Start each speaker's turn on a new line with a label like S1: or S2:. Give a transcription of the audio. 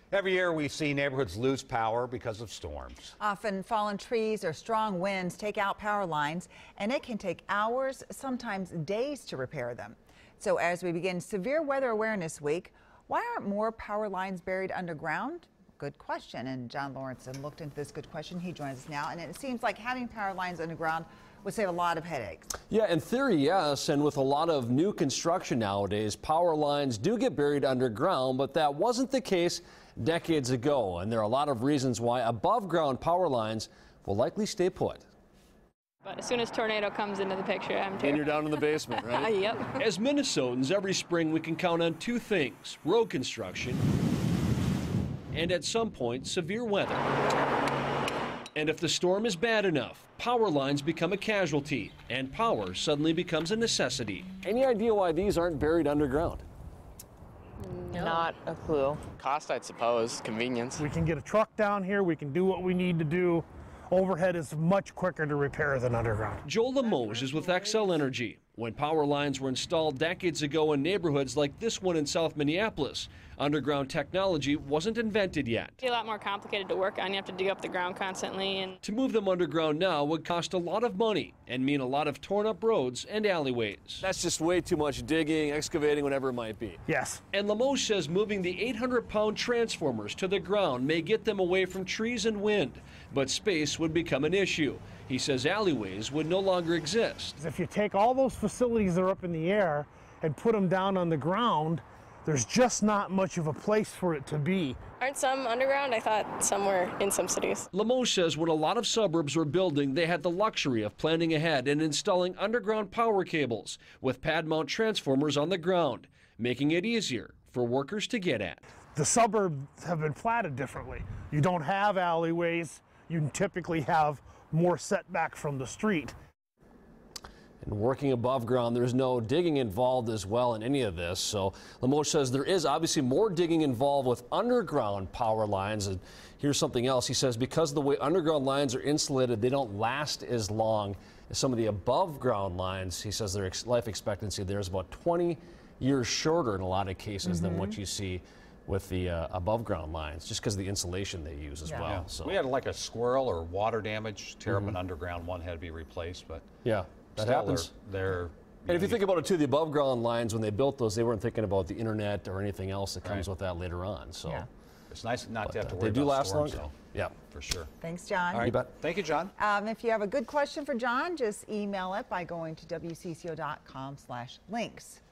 S1: Every year we see neighborhoods lose power because of storms.
S2: Often fallen trees or strong winds take out power lines, and it can take hours, sometimes days to repair them. So as we begin Severe Weather Awareness Week, why aren't more power lines buried underground? Good question, and John Lauritsen looked into this good question. He joins us now, and it seems like having power lines underground would save a lot of headaches.
S3: Yeah, in theory, yes, and with a lot of new construction nowadays, power lines do get buried underground, but that wasn't the case decades ago, and there are a lot of reasons why above-ground power lines will likely stay put.
S4: But as soon as tornado comes into the picture, I'm terrified.
S3: And you're down in the basement, right?
S4: Yep.
S3: As Minnesotans, every spring we can count on two things: road construction and, at some point, severe weather. And if the storm is bad enough, power lines become a casualty, and power suddenly becomes a necessity. Any idea why these aren't buried underground?
S5: No. Not a clue.
S6: Cost, I'd suppose. Convenience.
S7: We can get a truck down here. We can do what we need to do. Overhead is much quicker to repair than underground.
S3: Joel Limoges is with XL Energy. When power lines were installed decades ago in neighborhoods like this one in South Minneapolis, underground technology wasn't invented yet.
S4: It's a lot more complicated to work on. You have to dig up the ground constantly. And
S3: to move them underground now would cost a lot of money and mean a lot of torn up roads and alleyways. That's just way too much digging, excavating, whatever it might be.
S7: Yes.
S3: And Limoges says moving the 800-pound transformers to the ground may get them away from trees and wind, but space would become an issue. He says alleyways would no longer exist.
S7: If you take all those facilities that are up in the air and put them down on the ground, there's just not much of a place for it to be.
S5: Aren't some underground? I thought some were in some cities.
S3: Limoges says when a lot of suburbs were building, they had the luxury of planning ahead and installing underground power cables with pad mount transformers on the ground, making it easier for workers to get at.
S7: The suburbs have been platted differently. You don't have alleyways. You typically have more setback from the street.
S3: And working above ground, there's no digging involved as well in any of this. So Limoges says there is obviously more digging involved with underground power lines. And here's something else. He says because of the way underground lines are insulated, they don't last as long as some of the above ground lines. He says their life expectancy there is about 20 years shorter in a lot of cases than what you see with the above ground lines, just because of the insulation they use as well.
S1: Yeah.
S3: So
S1: we had like a squirrel or water damage tear up an underground one, had to be replaced, but
S3: yeah, that happens.
S1: They're
S3: and if you think about it too, the above ground lines, when they built those, they weren't thinking about the internet or anything else that comes with that later on. So
S1: it's nice not to have to worry
S3: they do
S1: about
S3: last
S1: storms,
S3: longer.
S1: though.
S3: Yeah,
S1: for sure.
S2: Thanks, John.
S1: All right.
S3: You bet.
S1: Thank you, John.
S2: If you have a good question for John, just email it by going to WCCO.com/links.